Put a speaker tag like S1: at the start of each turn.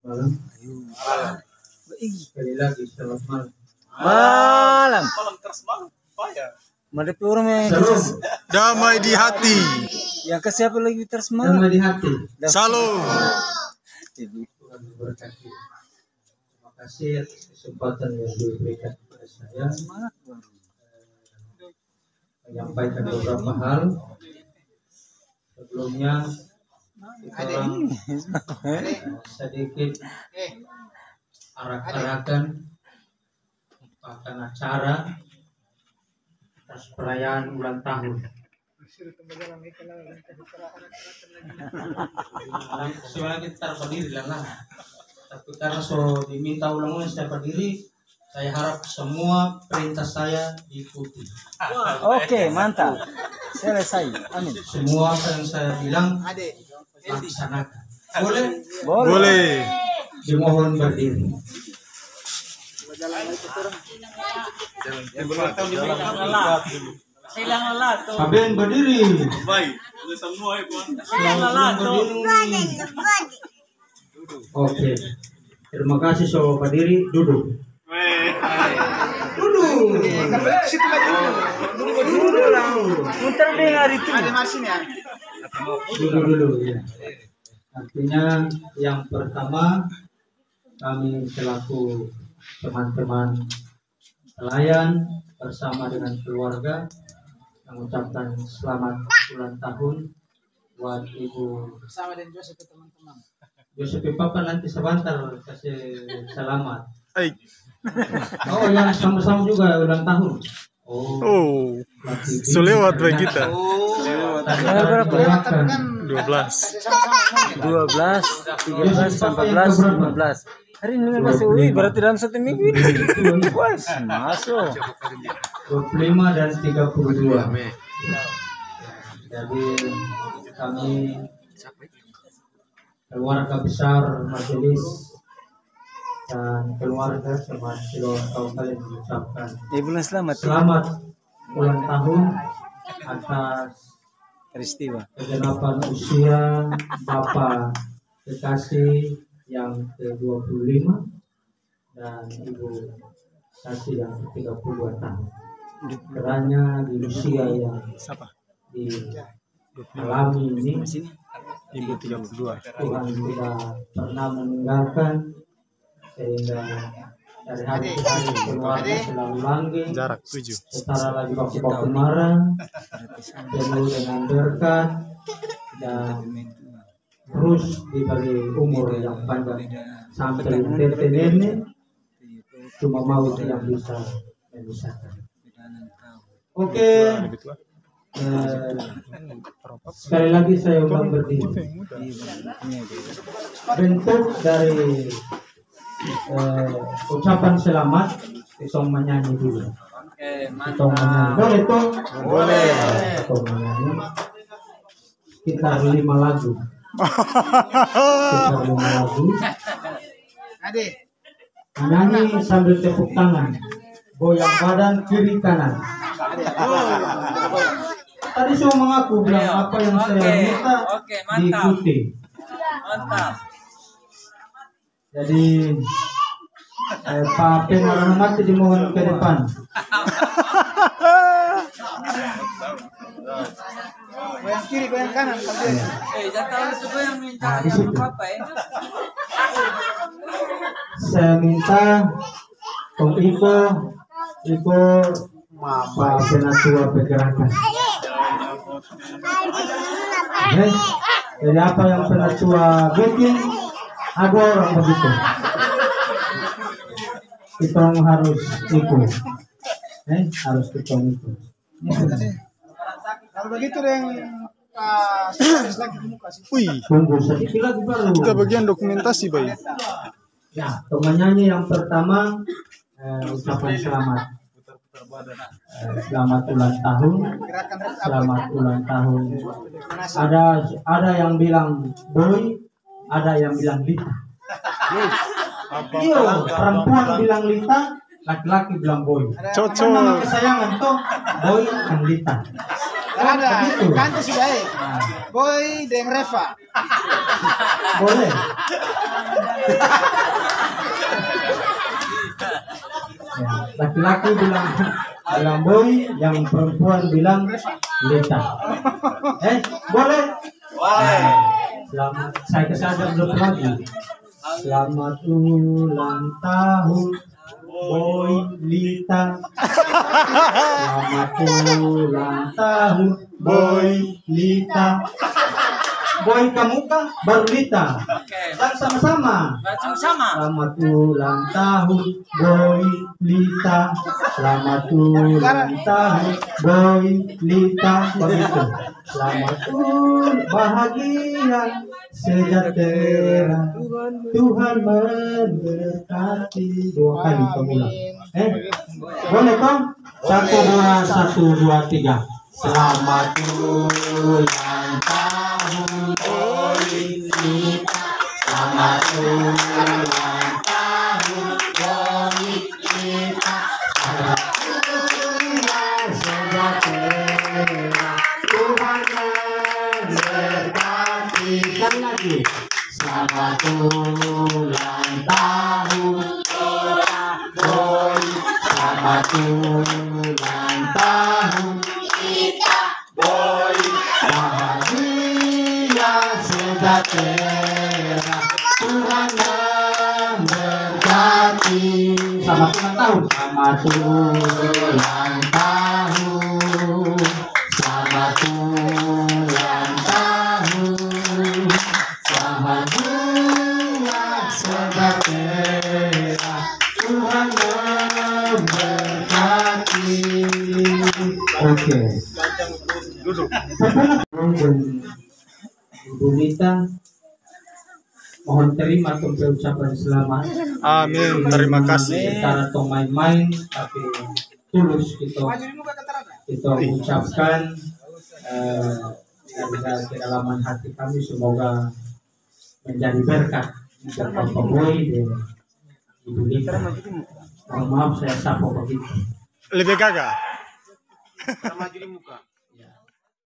S1: Malam. Sekali lagi selamat malam.
S2: Malam.
S3: Malam terus malam. Payah.
S2: Madepur me.
S1: Shalom.
S4: Damai di hati.
S2: Yang ke siapa lagi terus
S1: Damai
S2: malam?
S1: di hati.
S4: Salam.
S1: Tuhan memberkati. Terima kasih atas kesempatan yang diberikan kepada saya menyampaikan beberapa hal. Sebelumnya kita sedikit arak-arakan akan acara atas perayaan ulang tahun. Sebenarnya kita berdiri lah, tapi karena so diminta ulang-ulang saya berdiri, saya harap semua perintah saya diikuti.
S2: Oke, mantap. Selesai. Amin.
S1: Semua apa yang saya bilang laksanakan. Boleh?
S4: Boleh.
S1: Dimohon berdiri. Sabihin berdiri.
S3: Baik. Udah semua ya, Puan.
S1: Berdiri. Oke. Terima kasih so berdiri. Duduk. Duduk.
S2: Muter dengar itu.
S1: Duduk dulu ya. Artinya yang pertama kami selaku teman-teman pelayan bersama dengan keluarga mengucapkan selamat ulang tahun buat Ibu
S5: bersama dengan Joseph teman-teman.
S1: Joseph Papa nanti sebentar kasih selamat.
S4: Hai.
S1: Oh yang sama-sama juga ulang tahun.
S4: Oh. Selewat bagi kita.
S2: Berapa?
S4: 12.
S2: 12, 13, 14, 15. Hari ini masih wih, berarti dalam satu minggu ini. Wah, masuk.
S1: 25 dan 32. Jadi kami keluarga besar majelis dan keluarga seluruh kaum kalian mengucapkan
S2: Selamat.
S1: selamat ulang tahun atas
S2: Peristiwa.
S1: kegenapan usia Bapak Kekasih yang ke-25 dan Ibu Sasi yang ke-32 tahun. Kiranya di usia yang dialami ini
S4: Ibu 32.
S1: Tuhan tidak pernah meninggalkan sehingga dari hari ke hari keluarga selalu langgeng
S4: Jarak 7.
S1: setara lagi baku-baku marah penuh dengan berkat dan terus diberi umur yang panjang sampai tete nenek cuma maut yang bisa memisahkan. Oke, sekali lagi saya ulang berdiri. Bentuk dari ucapan selamat Itong menyanyi dulu. Itong menyanyi. Boleh toh?
S4: Boleh.
S1: Itong menyanyi. Sekitar 5 lagu. Sekitar 5 lagu. Menyanyi sambil tepuk tangan. Goyang badan kiri kanan. Tadi semua mengaku bilang apa yang saya minta diikuti.
S5: Mantap.
S1: Jadi Pak Pengarang mati dimohon ke depan.
S5: Goyang kiri, goyang kanan. Jangan itu goyang minta
S1: Nah, di situ.
S5: apa ya?
S1: Saya minta Om Iko Pak Penatua Pergerakan. Jadi apa yang Penatua bikin, ada orang begitu. Kita harus ikut. Harus kita ikut.
S5: Kalau begitu yang lagi di muka sih.
S4: Wih,
S1: Tunggu sedikit lagi baru.
S4: kita bagian dokumentasi, Bay.
S1: Ya, penyanyi yang pertama ucapan selamat. Selamat ulang tahun. Selamat ulang tahun. Ada yang bilang boy, ada yang bilang Lita. Iya, perempuan bilang Lita, laki-laki bilang boy.
S4: Cocok.
S1: Nama kesayangan toh boy dan Lita.
S5: Ada,
S1: begitu.
S5: ganti sudah Boy dan Reva.
S1: Boleh. Ya, laki-laki bilang boy, yang perempuan bilang Lita. Boleh. Selamat, saya kesadar dulu lagi. Selamat ulang tahun Boy Lita. Selamat ulang tahun Boy Lita. Boy kamu kan baru Lita. Dan sama-sama. Selamat ulang tahun Boy Lita. Selamat ulang tahun Boy Lita. Begitu. Selamat bahagia sejahtera. Tuhan memberkati. 2 kali kamu. Boleh kan? 1, 2, 3. Selamat ulang tahun Boy Lita. Selamat ulang tahun Boy Lita. Sejahtera. Tuhan memberkati. Sekali lagi. Selamat ulang tahun Boy. Selamat ulang tahun Boy. Bahagia sejahtera. Tuhan memberkati. Selamat ulang tahun. Selamat ulang tahun. Selamat ulang tahun. Bahagia sejahtera. Tuhan memberkati. Oke. Ibu Lita, mohon terima untuk ucapan selamat.
S4: Amin. Terima kasih.
S1: Secara tong main-main, tapi tulus kita ucapkan dari kedalaman hati kami, semoga menjadi berkat untuk Bapak Boy dan Ibu Lita. Mohon maaf saya sapa begitu.
S4: Lebih gagah.
S5: Maju di muka.